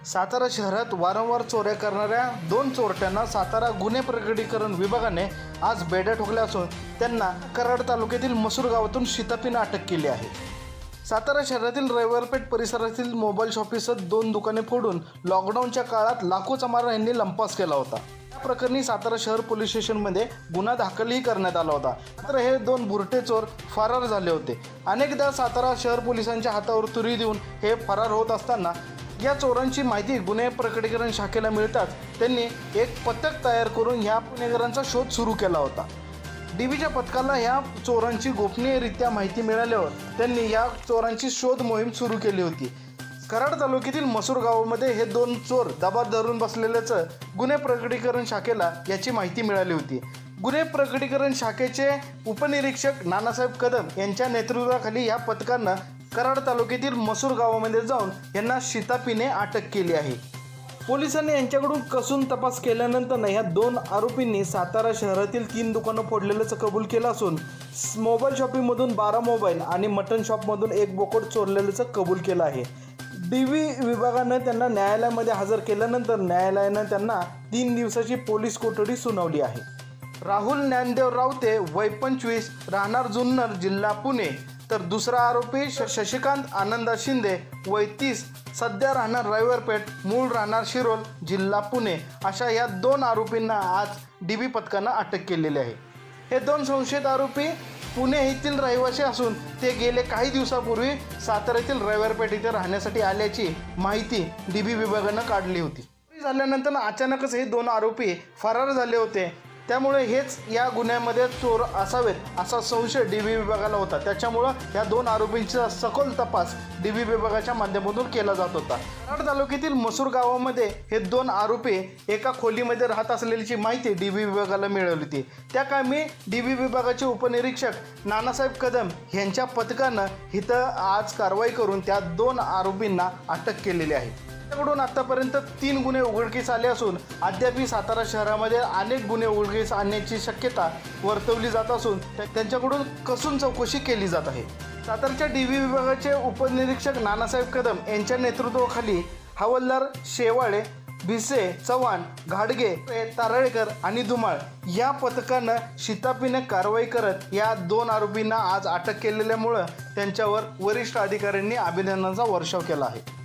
सातारा शहरात वारंवार चोऱ्या करणाऱ्या दोन चोरट्यांना सातारा गुन्हे प्रकटीकरण विभागाने आज बेड्या ठोकल्या असून त्यांना कराड तालुक्यातील मसूर गावातून शिताफीने अटक केली आहे। सातारा शहरातील रविवारपेठ परिसरातील मोबाईल शॉपीसह दोन दुकाने फोडून लॉकडाऊनच्या काळात लाखो चमारांनी लंपास केला होता। या प्रकरणी सातारा शहर पोलीस स्टेशनमध्ये गुन्हा दाखलही करण्यात आला होता। मात्र हे दोन बुरटे चोर फरार झाले होते। अनेकदा सातारा शहर पोलिसांच्या हातावर तुरी देऊन हे फरार होत असताना या चोरांची माहिती गुन्हे प्रकटीकरण शाखेला मिळताच त्यांनी एक पथक तयार करून या गुन्हेगारांचा शोध सुरू केला होता। डीबीच्या पथकाला या चोरांची गोपनीयरित्या माहिती मिळाल्यावर त्यांनी या चोरांची शोध मोहीम सुरू केली होती। कराड तालुक्यातील मसूर गावामध्ये हे दोन चोर दबार धरून बसलेल्याचं गुन्हे प्रकटीकरण शाखेला याची माहिती मिळाली होती। गुन्हे प्रकटीकरण शाखेचे उपनिरीक्षक नानासाहेब कदम यांच्या नेतृत्वाखाली या पथकानं कराड तालुक्यातील मसूर गावामध्ये जाऊन यांना शिताफीने अटक केली आहे। पोलिसांनी यांच्याकडून कसून तपास केल्यानंतर या दोन आरोपींनी सातारा शहरातील 3 दुकानं फोडलेल्याचं कबूल केलं असून मोबाईल शॉपिंगमधून 12 मोबाईल आणि मटन शॉपमधून 1 बोकड चोरलेल्याचं कबूल केलं आहे। डीबी विभागानं त्यांना न्यायालयामध्ये हजर केल्यानंतर न्यायालयानं त्यांना 3 दिवसाची पोलीस कोठडी सुनावली आहे। राहुल ज्ञानदेव रावते वय 25 राहणार जुन्नर जिल्हा पुणे तर दुसरा आरोपी शशिकांत आनंदा शिंदे वय 30 सध्या राहणार रविवारपेठ मूळ राहणार शिरोळ जिल्हा पुणे अशा या दोन आरोपींना आज डीबी पथकानं अटक केलेली आहे। हे दोन संशयित आरोपी पुणे येथील रहिवासी असून ते गेले काही दिवसापूर्वी साताऱ्यातील रविवारपेठ इथे राहण्यासाठी आल्याची माहिती डीबी विभागानं काढली होती। झाल्यानंतर अचानकच हे दोन आरोपी फरार झाले होते, त्यामुळे हेच या गुन्ह्यामध्ये चोर असावेत असा संशय डीबी विभागाला होता। त्याच्यामुळं या दोन आरोपींचा सखोल तपास डीबी विभागाच्या माध्यमातून केला जात होता। कराड तालुक्यातील मसूर गावामध्ये हे दोन आरोपी एका खोलीमध्ये राहत असलेल्याची माहिती डीबी विभागाला मिळाली होती। त्या कामी डीबी विभागाचे उपनिरीक्षक नानासाहेब कदम यांच्या पथकानं इथं आज कारवाई करून त्या दोन आरोपींना अटक केलेली आहे। त्यांच्याकडून आतापर्यंत 3 गुन्हे उघडकीस आले असून अद्याप सातारा शहरामध्ये अनेक गुन्हे उघडकीस आणण्याची शक्यता वर्तवली जात असून त्यांच्याकडून कसून चौकशी केली जात आहे। सातारच्या डीबी विभागाचे उपनिरीक्षक नानासाहेब कदम यांच्या नेतृत्वाखाली हवालदार शेवाळे, भिसे, चव्हाण, घाडगे, तारळेकर आणि धुमाळ या पथकानं शिताफीने कारवाई करत या दोन आरोपींना आज अटक केलेल्यामुळं त्यांच्यावर वरिष्ठ अधिकाऱ्यांनी अभिनंदनाचा वर्षाव केला आहे।